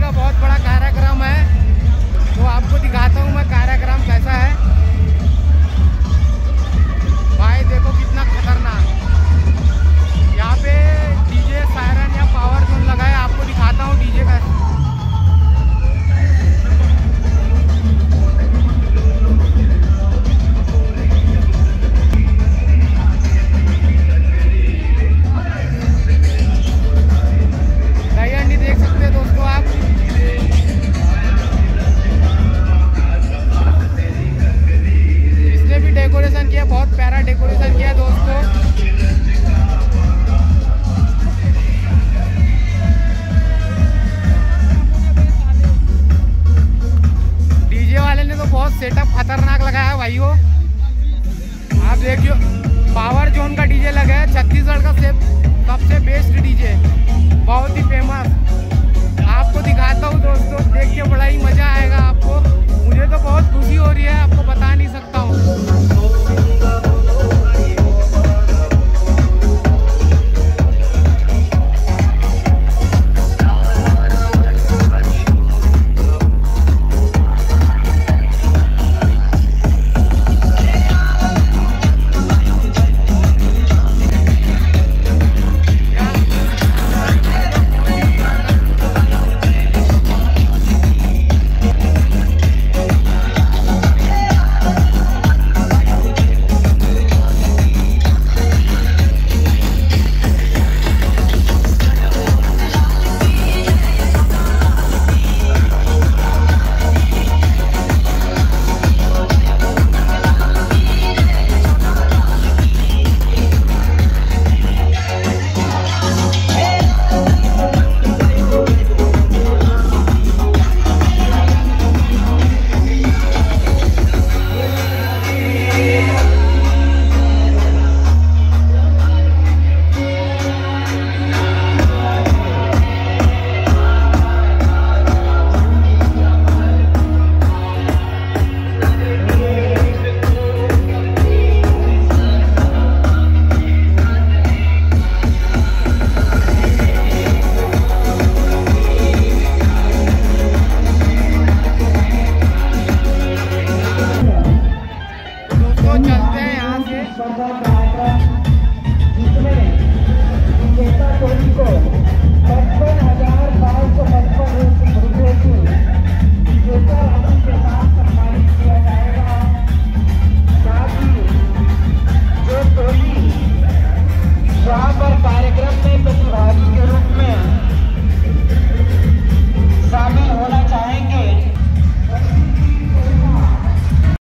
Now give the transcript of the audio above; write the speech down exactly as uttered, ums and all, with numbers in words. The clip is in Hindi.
का बहुत बड़ा कार्यक्रम है, तो आपको दिखाता हूँ मैं कार्यक्रम कैसा है। भाई देखो कितना खतरनाक, यहाँ पे डीजे सायरन या पावर जोन लगा है। आपको दिखाता हूँ डीजे का। देख सकते हैं दोस्तों आप, इसने भी डेकोरेशन किया, बहुत प्यारा डेकोरेशन किया दोस्तों। डीजे वाले ने तो बहुत सेटअप खतरनाक लगाया है भाइयों। आप देखियो पावर जोन का डीजे लगा है, छत्तीसगढ़ का सबसे बेस्ट डीजे, बहुत ही फेमस। आपको दिखाता हूँ दोस्तों, देख के बड़ा ही मजा आएगा आपको। मुझे तो बहुत खुशी हो रही है, आपको बता नहीं सकता हूँ। चलते हैं यहाँ से।